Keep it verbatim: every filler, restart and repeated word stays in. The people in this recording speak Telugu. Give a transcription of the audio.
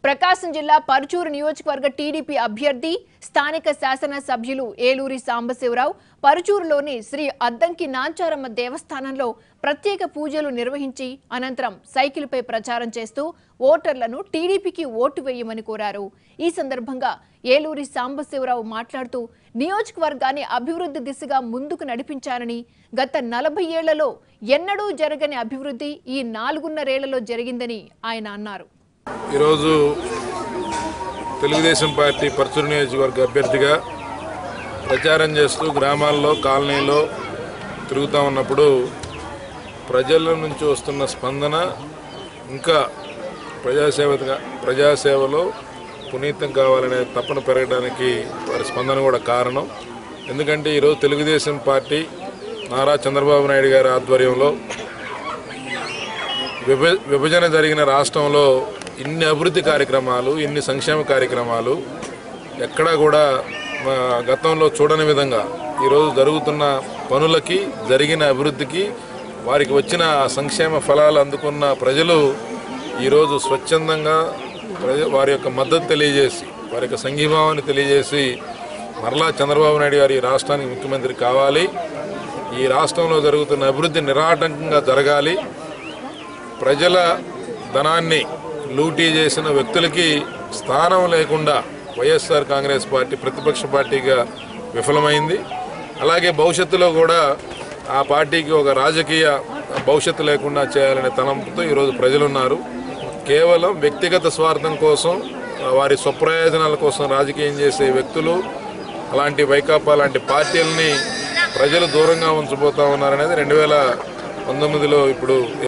ప్రకాశం జిల్లా పరుచూరు నియోజకవర్గ టీడీపీ అభ్యర్థి స్థానిక శాసన సభ్యులు ఏలూరి సాంబశివరావు పరుచూరులోని శ్రీ అద్దంకి నాంచారమ్మ దేవస్థానంలో ప్రత్యేక పూజలు నిర్వహించి అనంతరం సైకిల్పై ప్రచారం చేస్తూ ఓటర్లను టీడీపీకి ఓటు వేయమని కోరారు। ఈ సందర్భంగా ఏలూరి సాంబశివరావు మాట్లాడుతూ నియోజకవర్గాన్ని అభివృద్ధి దిశగా ముందుకు నడిపించారని, గత నలభై ఏళ్లలో ఎన్నడూ జరగని అభివృద్ధి ఈ నాలుగున్నరేళ్లలో జరిగిందని ఆయన అన్నారు। ఈరోజు తెలుగుదేశం పార్టీ పరుచూరు నియోజకవర్గ అభ్యర్థిగా ప్రచారం చేస్తూ గ్రామాల్లో కాలనీలో తిరుగుతూ ఉన్నప్పుడు ప్రజల నుంచి వస్తున్న స్పందన ఇంకా ప్రజాసేవగా ప్రజాసేవలో పునీతం కావాలనే తపన పెరగడానికి వారి స్పందన కూడా కారణం। ఎందుకంటే ఈరోజు తెలుగుదేశం పార్టీ నారా చంద్రబాబు నాయుడు గారి ఆధ్వర్యంలో విభ విభజన జరిగిన రాష్ట్రంలో ఇన్ని అభివృద్ధి కార్యక్రమాలు ఇన్ని సంక్షేమ కార్యక్రమాలు ఎక్కడా కూడా గతంలో చూడని విధంగా ఈరోజు జరుగుతున్న పనులకి జరిగిన అభివృద్ధికి వారికి వచ్చిన సంక్షేమ ఫలాలు అందుకున్న ప్రజలు ఈరోజు స్వచ్ఛందంగా ప్రజ వారి యొక్క మద్దతు తెలియజేసి వారి యొక్క సంఘీభావాన్ని తెలియజేసి మరలా చంద్రబాబు నాయుడు గారు ఈ రాష్ట్రానికి ముఖ్యమంత్రి కావాలి, ఈ రాష్ట్రంలో జరుగుతున్న అభివృద్ధి నిరాటంకంగా జరగాలి, ప్రజల ధనాన్ని లూటీ చేసిన వ్యక్తులకి స్థానం లేకుండా వైఎస్ఆర్ కాంగ్రెస్ పార్టీ ప్రతిపక్ష పార్టీగా విఫలమైంది। అలాగే భవిష్యత్తులో కూడా ఆ పార్టీకి ఒక రాజకీయ భవిష్యత్తు లేకుండా చేయాలనే తలంపుతో ఈరోజు ప్రజలున్నారు। కేవలం వ్యక్తిగత స్వార్థం కోసం వారి స్వప్రయోజనాల కోసం రాజకీయం చేసే వ్యక్తులు అలాంటి వైకాపా లాంటి పార్టీలని ప్రజలు దూరంగా ఉంచబోతా ఉన్నారనేది రెండు వేల పంతొమ్మిదిలో ఇప్పుడు